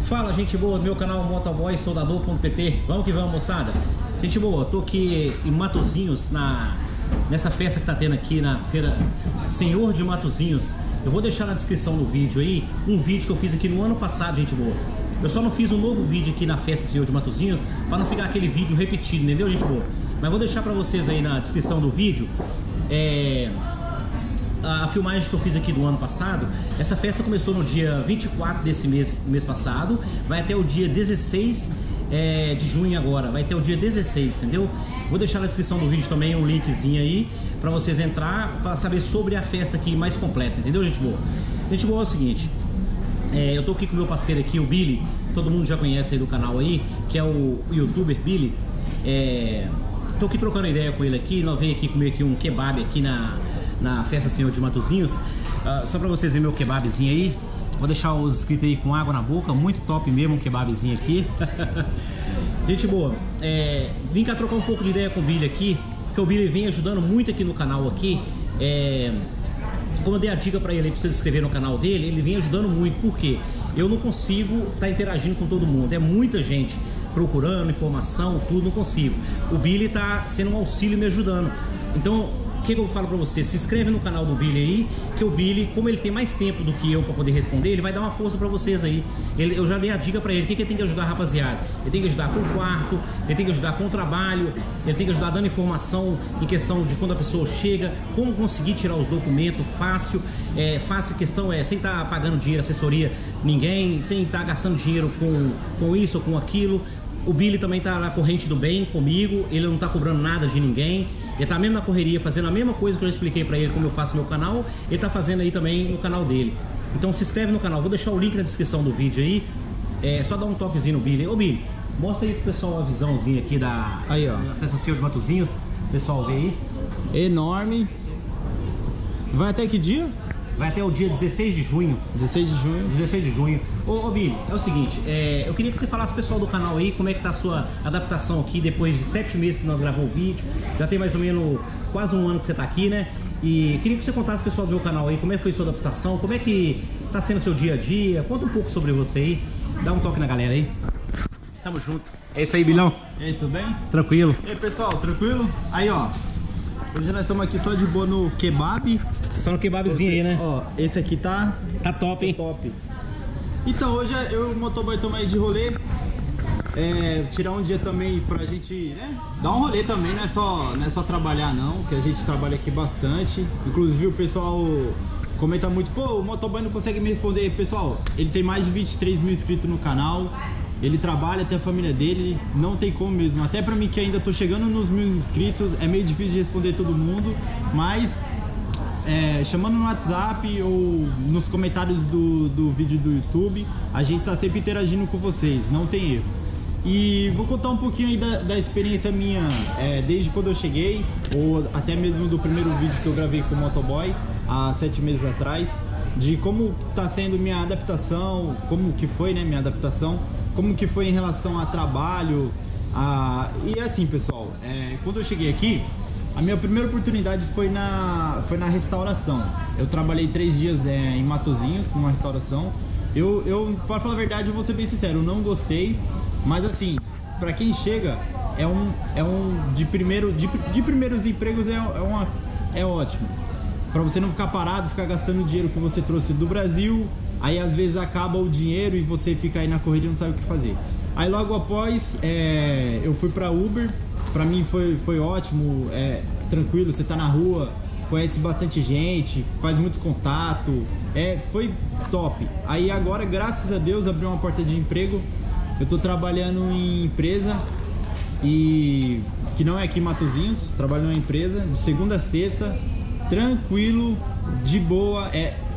Fala, gente boa do meu canal motoboysoldador.pt. Vamos que vamos, moçada. Gente boa, tô aqui em Matozinhos, nessa festa que tá tendo aqui na feira Senhor de Matozinhos. Eu vou deixar na descrição do vídeo aí um vídeo que eu fiz aqui no ano passado, gente boa. Eu só não fiz um novo vídeo aqui na festa Senhor de Matozinhos para não ficar aquele vídeo repetido, entendeu, gente boa? Mas vou deixar para vocês aí na descrição do vídeo a filmagem que eu fiz aqui do ano passado. Essa festa começou no dia 24 desse mês passado, vai até o dia 16 de junho agora, vai até o dia 16, entendeu? Vou deixar na descrição do vídeo também um linkzinho aí para vocês entrar para saber sobre a festa aqui mais completa, entendeu, gente boa? Gente boa, é o seguinte, eu tô aqui com o meu parceiro aqui, o Billy, todo mundo já conhece aí do canal aí, que é o youtuber Billy. Tô aqui trocando ideia com ele aqui, nós veio aqui comer aqui um kebab aqui na festa Senhor de Matozinhos. Só pra vocês verem meu kebabzinho aí. Vou deixar os inscritos aí com água na boca. Muito top mesmo um kebabzinho aqui. Gente boa, vim cá trocar um pouco de ideia com o Billy aqui, porque o Billy vem ajudando muito aqui no canal aqui. Como eu dei a dica pra ele aí, pra vocês se inscreverem no canal dele, ele vem ajudando muito, porque eu não consigo estar interagindo com todo mundo. É muita gente procurando informação, tudo, não consigo. O Billy tá sendo um auxílio me ajudando. Então, o que eu falo pra você? Se inscreve no canal do Billy aí, que o Billy, como ele tem mais tempo do que eu pra poder responder, ele vai dar uma força pra vocês aí. Eu já dei a dica pra ele, o que ele tem que ajudar, rapaziada? Ele tem que ajudar com o quarto, ele tem que ajudar com o trabalho, ele tem que ajudar dando informação em questão de quando a pessoa chega, como conseguir tirar os documentos fácil. Fácil questão sem estar pagando dinheiro, assessoria, ninguém, sem estar gastando dinheiro com isso ou com aquilo. O Billy também tá na corrente do bem comigo, ele não tá cobrando nada de ninguém. Ele tá mesmo na correria, fazendo a mesma coisa que eu expliquei pra ele como eu faço meu canal, ele tá fazendo aí também no canal dele. Então se inscreve no canal, vou deixar o link na descrição do vídeo aí. Só dá um toquezinho no Billy. Ô Billy, mostra aí pro pessoal a visãozinha aqui da festa Senhor de Matozinhos. O pessoal vê aí. Enorme. Vai até que dia? Vai até o dia 16 de junho. 16 de junho. 16 de junho. Ô Billy, é o seguinte, eu queria que você falasse pro pessoal do canal aí como é que tá a sua adaptação aqui depois de 7 meses que nós gravamos o vídeo. Já tem mais ou menos quase um ano que você tá aqui, né? E queria que você contasse pro pessoal do meu canal aí como é que foi a sua adaptação, como é que tá sendo o seu dia a dia. Conta um pouco sobre você aí. Dá um toque na galera aí. Tamo junto. É isso aí, Bilhão. E aí, tudo bem? Tranquilo. E aí, pessoal, tranquilo? Aí, ó. Hoje nós estamos aqui só de boa no kebab. Só no kebabzinho aí, né? Ó, esse aqui tá top, hein? Top. Então, hoje eu e o motoboy estamos aí de rolê. Tirar um dia também pra gente, dar um rolê também, não é só trabalhar não, que a gente trabalha aqui bastante. Inclusive o pessoal comenta muito, pô, o motoboy não consegue me responder. Pessoal, ele tem mais de 23 mil inscritos no canal. Ele trabalha, tem a família dele, não tem como mesmo. Até pra mim que ainda tô chegando nos 1000 inscritos, é meio difícil de responder todo mundo. Mas chamando no WhatsApp ou nos comentários do vídeo do YouTube, a gente tá sempre interagindo com vocês, não tem erro. E vou contar um pouquinho aí da experiência minha, desde quando eu cheguei, ou até mesmo do primeiro vídeo que eu gravei com o motoboy, há 7 meses atrás, de como tá sendo minha adaptação, como que foi, né, minha adaptação, como que foi em relação a trabalho. E assim, pessoal, quando eu cheguei aqui, a minha primeira oportunidade foi na restauração. Eu trabalhei 3 dias em Matozinhos, numa restauração. Para falar a verdade, eu vou ser bem sincero, eu não gostei. Mas assim, pra quem chega, de primeiros empregos é ótimo. Pra você não ficar parado, ficar gastando o dinheiro que você trouxe do Brasil. Aí às vezes acaba o dinheiro e você fica aí na corrida e não sabe o que fazer. Aí logo após, eu fui pra Uber. Pra mim foi ótimo, tranquilo, você tá na rua, conhece bastante gente, faz muito contato, foi top. Aí agora, graças a Deus, abriu uma porta de emprego. Eu tô trabalhando em empresa, que não é aqui em Matozinhos, trabalho numa empresa de segunda a sexta, tranquilo, de boa.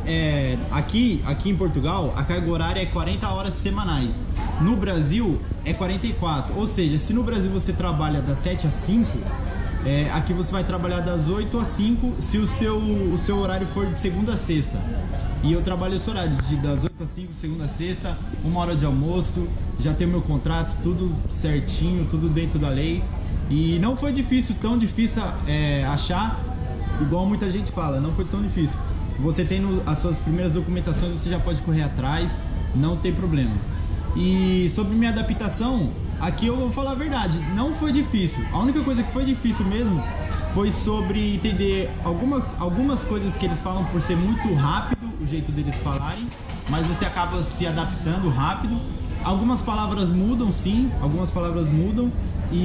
Aqui em Portugal, a carga horária é 40 horas semanais. No Brasil é 44, ou seja, se no Brasil você trabalha das 7 às 5, aqui você vai trabalhar das 8 às 5 se o seu horário for de segunda a sexta. E eu trabalho esse horário, das 8 às 5, segunda a sexta, 1 hora de almoço, já tenho meu contrato, tudo certinho, tudo dentro da lei. E não foi tão difícil achar, igual muita gente fala, não foi tão difícil. Você tendo as suas primeiras documentações, você já pode correr atrás, não tem problema. E sobre minha adaptação, aqui eu vou falar a verdade, não foi difícil. A única coisa que foi difícil mesmo foi sobre entender algumas coisas que eles falam por ser muito rápido, o jeito deles falarem, mas você acaba se adaptando rápido. Algumas palavras mudam, sim, algumas palavras mudam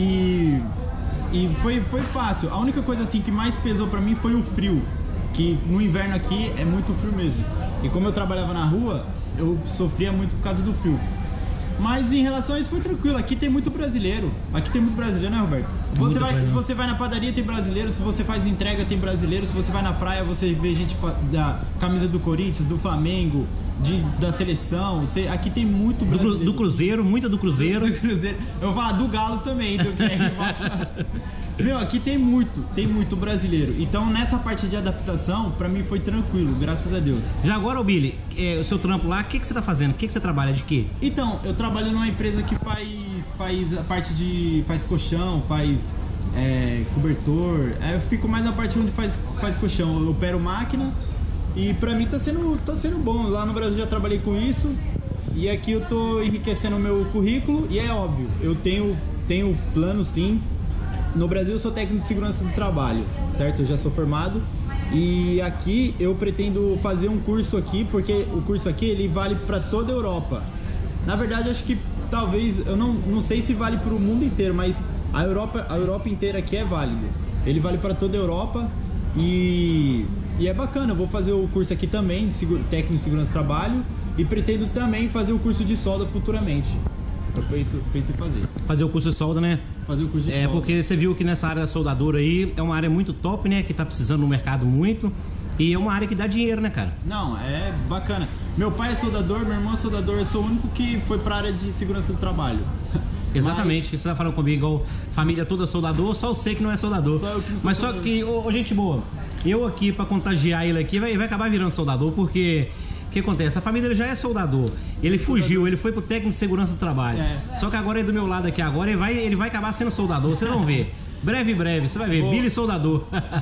e foi fácil. A única coisa assim que mais pesou pra mim foi o frio, que no inverno aqui é muito frio mesmo. E como eu trabalhava na rua, eu sofria muito por causa do frio. Mas em relação a isso foi tranquilo, aqui tem muito brasileiro. Aqui tem muito brasileiro, né, Roberto? Você vai na padaria, tem brasileiro. Se você faz entrega, tem brasileiro. Se você vai na praia, você vê gente da camisa do Corinthians, do Flamengo, da seleção. Aqui tem muito brasileiro. Do Cruzeiro, muita do Cruzeiro. Do Cruzeiro. Eu vou falar do Galo também, do que é rival. Meu, aqui tem muito brasileiro. Então nessa parte de adaptação, pra mim foi tranquilo, graças a Deus. Já agora, Billy, o seu trampo lá, o que você tá fazendo? O que você trabalha? De quê? Então, eu trabalho numa empresa que faz a parte de... faz colchão, faz cobertor. Eu fico mais na parte onde faz colchão. Eu opero máquina e pra mim tá sendo bom. Lá no Brasil já trabalhei com isso e aqui eu tô enriquecendo o meu currículo e é óbvio, eu tenho plano sim. No Brasil eu sou técnico de segurança do trabalho, certo? Eu já sou formado e aqui eu pretendo fazer um curso aqui, porque o curso aqui ele vale para toda a Europa. Na verdade, acho que talvez, eu não sei se vale para o mundo inteiro, mas a Europa inteira aqui é válido. Ele vale para toda a Europa e é bacana. Eu vou fazer o curso aqui também, de técnico de segurança do trabalho, e pretendo também fazer o curso de solda futuramente. Eu penso em fazer. Fazer o curso de solda, né? Fazer o curso de solda. Porque você viu que nessa área da soldadora aí é uma área muito top, né? Que tá precisando no mercado muito. E é uma área que dá dinheiro, né, cara? Não, é bacana. Meu pai é soldador, meu irmão é soldador. Eu sou o único que foi pra área de segurança do trabalho. Exatamente. Você tá falando comigo, igual família toda soldador, só eu sei que não é soldador. Só eu que não sou Mas soldador. só que, gente boa, eu aqui pra contagiar ele aqui vai acabar virando soldador, porque... O que acontece? A família já é soldador. Ele fugiu, ele foi pro técnico de segurança do trabalho. Só que agora ele do meu lado aqui agora, ele vai acabar sendo soldador. Vocês vão ver. Breve, você vai ver. Boa. Billy soldador.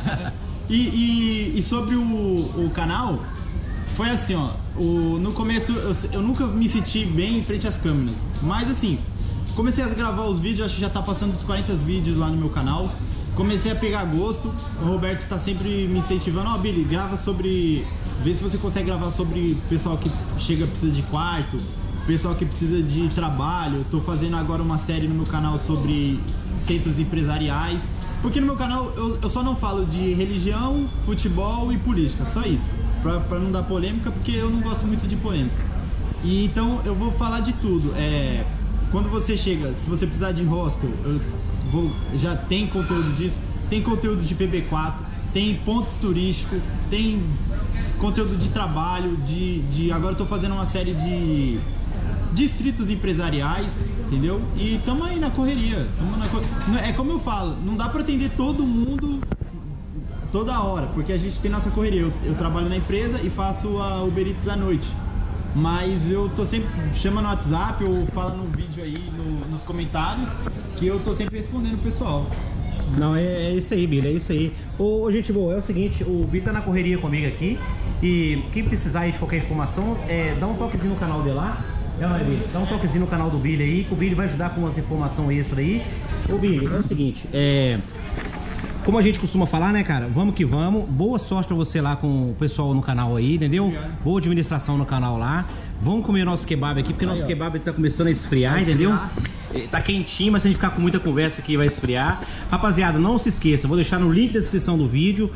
E sobre o canal, foi assim, ó. No começo eu nunca me senti bem em frente às câmeras. Mas assim, comecei a gravar os vídeos, acho que já tá passando dos 40 vídeos lá no meu canal. Comecei a pegar gosto. O Roberto tá sempre me incentivando. Ó, Billy, grava sobre... Vê se você consegue gravar sobre pessoal que precisa de quarto, pessoal que precisa de trabalho. Eu tô fazendo agora uma série no meu canal sobre centros empresariais. Porque no meu canal eu só não falo de religião, futebol e política, só isso. Pra não dar polêmica, porque eu não gosto muito de polêmica. E então eu vou falar de tudo. Quando você chega, se você precisar de hostel, já tem conteúdo disso. Tem conteúdo de PB4, tem ponto turístico, tem conteúdo de trabalho, agora eu tô fazendo uma série de distritos empresariais, entendeu? E tamo aí na correria. É como eu falo, não dá pra atender todo mundo toda hora, porque a gente tem nossa correria. Eu trabalho na empresa e faço a Uber Eats à noite. Mas eu tô sempre chamando no WhatsApp ou falando no vídeo aí, nos comentários, que eu tô sempre respondendo o pessoal. Não, é isso aí, Billy, é isso aí. Ô, gente boa, é o seguinte, o Billy tá na correria comigo aqui. E quem precisar aí de qualquer informação, dá um toquezinho no canal dele lá. Billy, dá um toquezinho no canal do Billy aí, que o Billy vai ajudar com umas informações extra aí. Ô, Billy, é o seguinte, como a gente costuma falar, né, cara? Vamos que vamos. Boa sorte pra você lá com o pessoal no canal aí, entendeu? Obrigado. Boa administração no canal lá. Vamos comer nosso kebab aqui, porque nosso kebab tá começando a esfriar, entendeu? Tá quentinho, mas se a gente ficar com muita conversa aqui vai esfriar. Rapaziada, não se esqueça, vou deixar no link da descrição do vídeo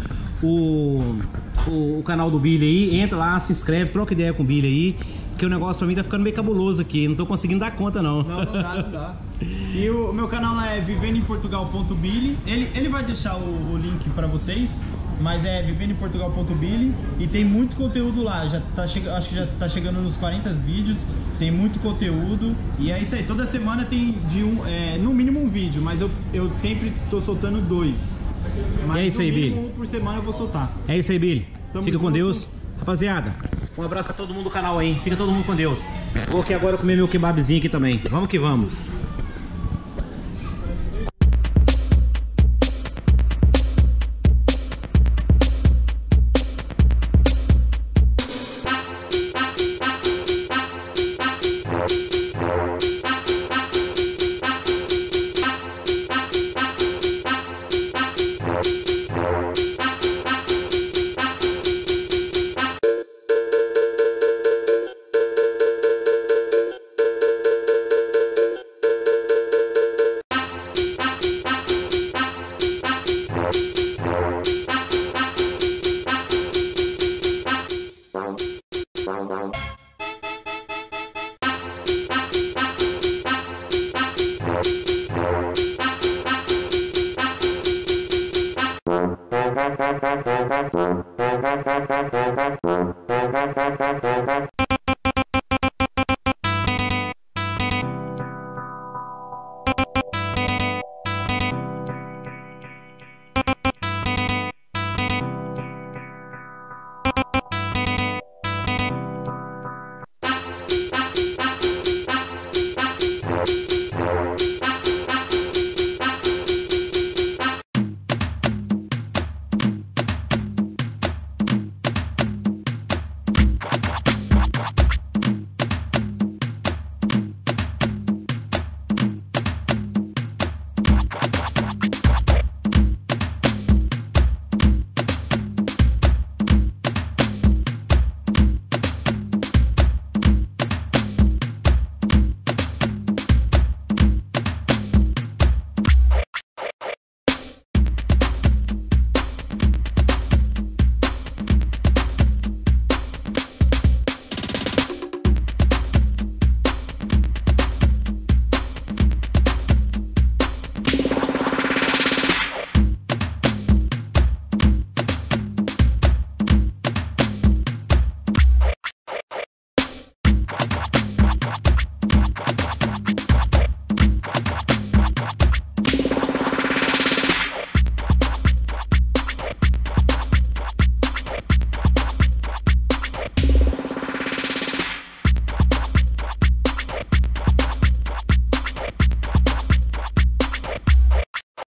o canal do Billy aí. Entra lá, se inscreve, troca ideia com o Billy aí, porque o negócio pra mim tá ficando meio cabuloso aqui. Não tô conseguindo dar conta, não. Não dá. E o meu canal lá é vivendoemportugal.billy. Ele vai deixar o link pra vocês, mas é vivendoemportugal.billy e tem muito conteúdo lá. Acho que já tá chegando nos 40 vídeos. Tem muito conteúdo e é isso aí. Toda semana tem no mínimo um vídeo, mas eu sempre tô soltando 2. Mas é isso aí, Billy. Um por semana eu vou soltar. É isso aí, Billy. Fica com Deus. Rapaziada, um abraço a todo mundo do canal aí. Fica todo mundo com Deus. Vou aqui agora comer meu kebabzinho aqui também. Vamos que vamos.